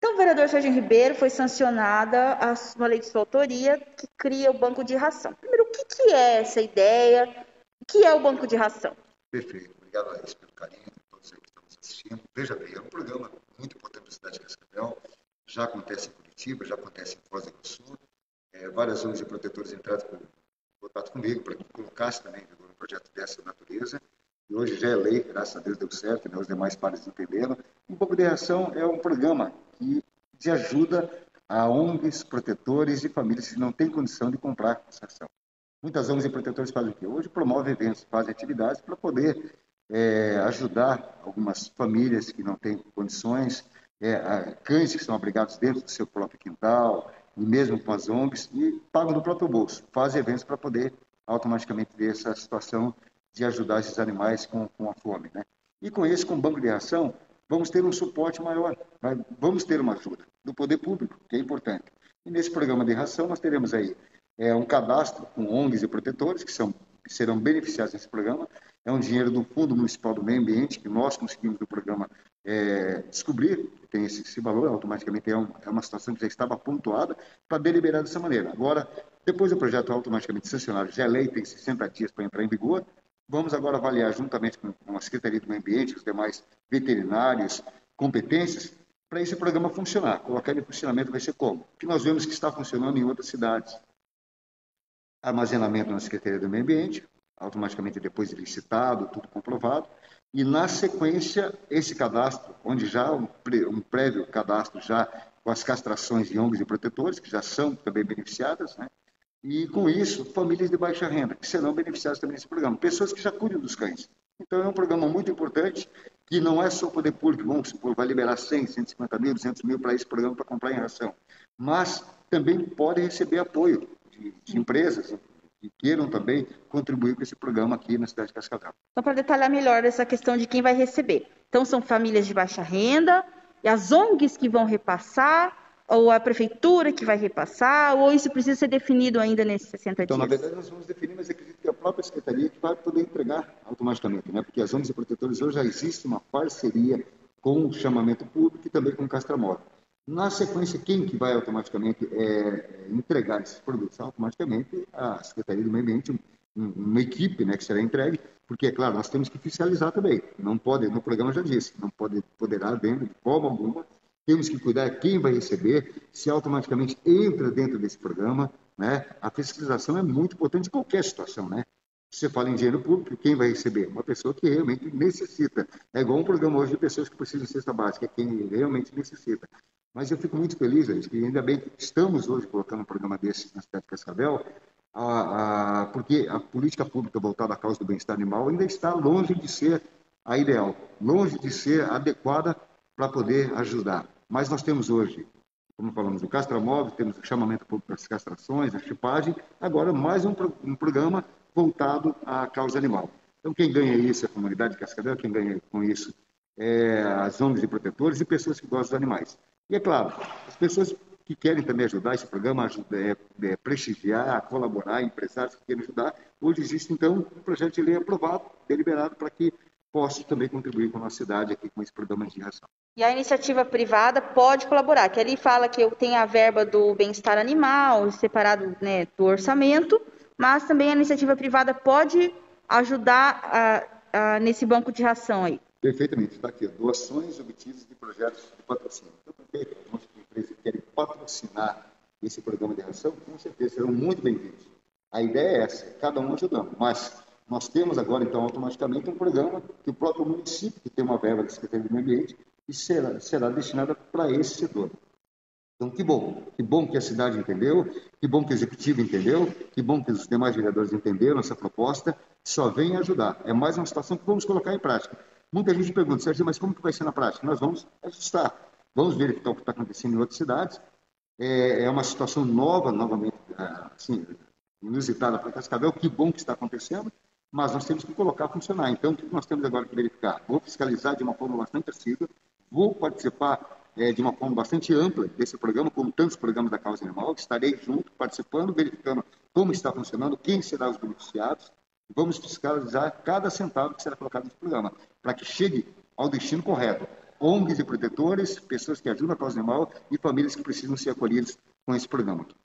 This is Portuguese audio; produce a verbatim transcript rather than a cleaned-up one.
Então, o vereador Sérgio Ribeiro foi sancionada a- uma lei de sua autoria que cria o banco de ração. Primeiro, o que, que é essa ideia? O que é o banco de ração? Perfeito. Obrigado, Laís, pelo carinho de todos aí que estão nos assistindo. Veja bem, é um programa muito importante da cidade de Cascavel. Já acontece em Curitiba, já acontece em Foz do Iguaçu. É, várias O N Gs e protetores entraram em contato comigo para que colocasse também um projeto dessa natureza. E hoje já é lei, graças a Deus deu certo, né? Os demais pares entenderam. Um pouco de reação é um programa que de ajuda a O N Gs, protetores e famílias que não têm condição de comprar essa ação. Muitas O N Gs e protetores fazem o quê? Hoje promovem eventos, fazem atividades para poder é, ajudar algumas famílias que não têm condições, é, a, cães que são abrigados dentro do seu próprio quintal, e mesmo com as O N Gs, e pagam do próprio bolso, fazem eventos para poder automaticamente ver essa situação de ajudar esses animais com, com a fome, né? E com isso, com o Banco de Ração, vamos ter um suporte maior, vai, vamos ter uma ajuda do poder público, que é importante. E nesse programa de ração, nós teremos aí é, um cadastro com O N Gs e protetores, que, são, que serão beneficiados nesse programa. É um dinheiro do Fundo Municipal do Meio Ambiente, que nós conseguimos do programa é, descobrir que tem esse, esse valor, automaticamente é, um, é uma situação que já estava pontuada para deliberar dessa maneira. Agora, depois do projeto automaticamente sancionado, já é lei, tem sessenta dias para entrar em vigor, vamos agora avaliar, juntamente com, com a Secretaria do Meio Ambiente, os demais veterinários, competências, para esse programa funcionar. Colocar ele em funcionamento vai ser como? Que nós vemos que está funcionando em outras cidades. Armazenamento na Secretaria do Meio Ambiente, automaticamente depois de licitado, tudo comprovado, e na sequência, esse cadastro, onde já um, um prévio cadastro já com as castrações de O N Gs e protetores, que já são também beneficiadas, né? E com isso, famílias de baixa renda, que serão beneficiadas também nesse programa, pessoas que já cuidam dos cães. Então é um programa muito importante, que não é só o poder público, vamos supor, vai liberar cem, cento e cinquenta mil, duzentos mil para esse programa para comprar em ração, mas também pode receber apoio de, de empresas que queiram também contribuir com esse programa aqui na cidade de Cascavel. Então, para detalhar melhor essa questão de quem vai receber. Então, são famílias de baixa renda, e as O N Gs que vão repassar, ou a prefeitura que vai repassar, ou isso precisa ser definido ainda nesses sessenta então, dias? na verdade, nós vamos definir, mas acredito que a própria secretaria que vai poder entregar automaticamente, né? Porque as O N Gs e protetores hoje já existe uma parceria com o chamamento público e também com o Castramóvel. Na sequência, quem que vai automaticamente é, entregar esses produtos? Automaticamente a Secretaria do Meio Ambiente, um, uma equipe, né, que será entregue, porque, é claro, nós temos que fiscalizar também. Não pode, no programa já disse, não pode, poderá vender de forma alguma. Temos que cuidar quem vai receber, se automaticamente entra dentro desse programa, né? A fiscalização é muito importante em qualquer situação, né? Você fala em dinheiro público, quem vai receber? Uma pessoa que realmente necessita. É igual um programa hoje de pessoas que precisam de cesta básica, é quem realmente necessita. Mas eu fico muito feliz, gente, que ainda bem que estamos hoje colocando um programa desse na cidade de Cascavel, a, a, porque a política pública voltada à causa do bem-estar animal ainda está longe de ser a ideal, longe de ser adequada para poder ajudar. Mas nós temos hoje, como falamos, o castramóvel, temos o chamamento público para as castrações, a chipagem, agora mais um, um programa voltado à causa animal. Então, quem ganha isso é a comunidade de Cascavel, quem ganha com isso é as O N Gs e protetores e pessoas que gostam dos animais. E, é claro, as pessoas que querem também ajudar esse programa, ajuda, é, é, prestigiar, colaborar, empresários que querem ajudar, hoje existe, então, um projeto de lei aprovado, deliberado, para que possa também contribuir com a nossa cidade aqui com esse programa de ração. E a iniciativa privada pode colaborar, que ali fala que eu tenho a verba do bem-estar animal, separado, né, do orçamento, mas também a iniciativa privada pode ajudar a, a, nesse banco de ração aí. Perfeitamente, está aqui, doações obtidas de projetos de patrocínio. Então, perfeito, as empresas que querem patrocinar esse programa de ração, com certeza serão muito bem-vindos. A ideia é essa, cada um ajudando, mas nós temos agora, então, automaticamente um programa que o próprio município, que tem uma verba da Secretaria do Meio Ambiente, e será, será destinada para esse setor. Então, que bom, que bom que a cidade entendeu, que bom que o executivo entendeu, que bom que os demais vereadores entenderam essa proposta, só vem ajudar. É mais uma situação que vamos colocar em prática. Muita gente pergunta, Sérgio, mas como que vai ser na prática? Nós vamos ajustar, vamos verificar o que está acontecendo em outras cidades. É, é uma situação nova, novamente, assim, inusitada para Cascavel, que bom que está acontecendo, mas nós temos que colocar a funcionar. Então, o que nós temos agora que verificar? Vou fiscalizar de uma forma bastante assídua, vou participar é, de uma forma bastante ampla desse programa, como tantos programas da causa animal, estarei junto, participando, verificando como está funcionando, quem serão os beneficiados, e vamos fiscalizar cada centavo que será colocado nesse programa, para que chegue ao destino correto. O N Gs e protetores, pessoas que ajudam a causa animal e famílias que precisam ser acolhidas com esse programa.